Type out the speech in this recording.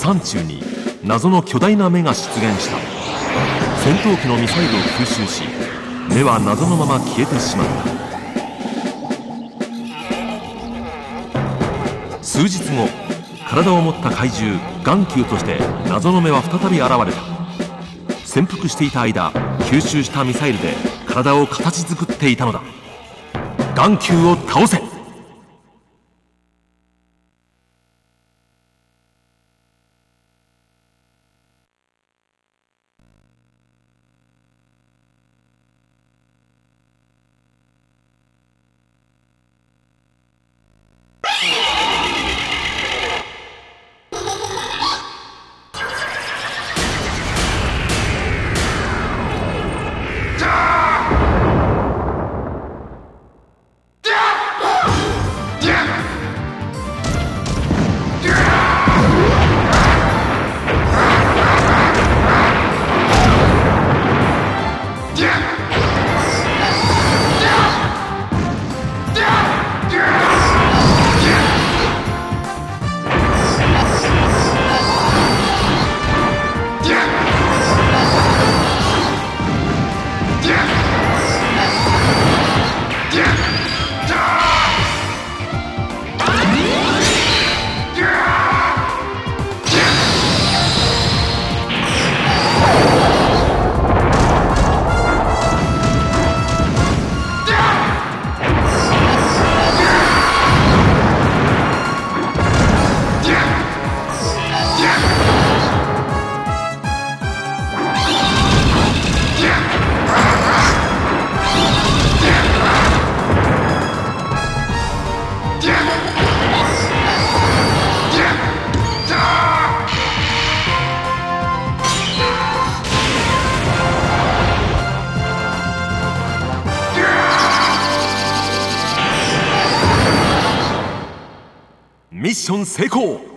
山中に謎の巨大な目が出現した。戦闘機のミサイルを吸収し、目は謎のまま消えてしまった。数日後、体を持った怪獣眼球として謎の目は再び現れた。潜伏していた間、吸収したミサイルで体を形作っていたのだ。眼球を倒せ。ミッション成功。